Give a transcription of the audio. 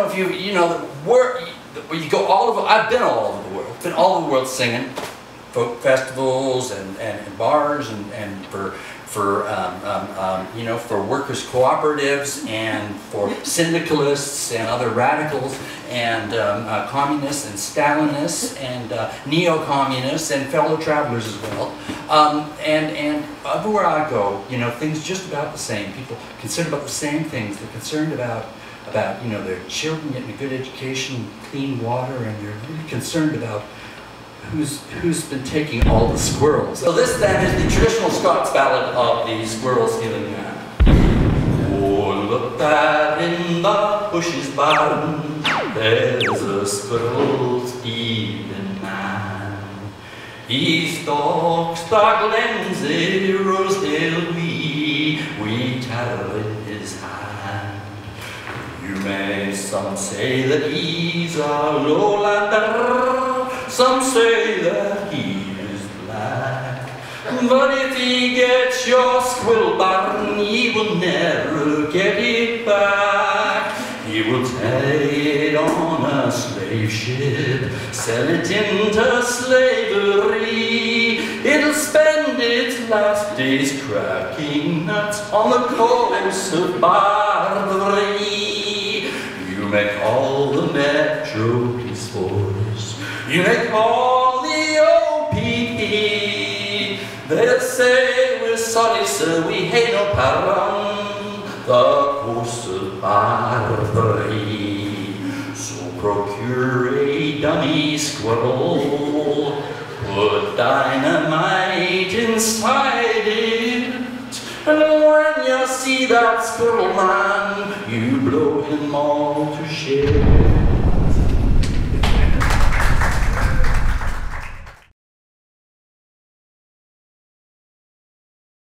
if you know, where you go all over, I've been all over the world. Been all over the world singing, folk festivals and bars and you know, for workers' cooperatives and for syndicalists and other radicals and communists and Stalinists and neo-communists and fellow travelers as well. And everywhere I go, you know, things just about the same. People concerned about the same things. They're concerned about you know, their children getting a good education, clean water, and they're really concerned about who's been taking all the squirrels. So this then is the traditional Scots ballad of the Squirrel Stealing Man. Oh, look there in the bushes, bairn, there's a squirrel stealing man. He stalks the glens of Rosedale, we tattle in his hand. You may some say that he's a lowlander, some say that he is black. But if he gets your squirrel bairn, he will never get it back. He will take it on a slave ship, sell it into slavery. It'll spend its last days cracking nuts on the coast of Barbary. You may call the Metro Police Force, you may call the O.P.P. They'll say we're sorry sir, we hate no power on the coast of Barbary. So procure a dummy squirrel, put dynamite inside it, and when you see that squirrel man, you blow him all to shit.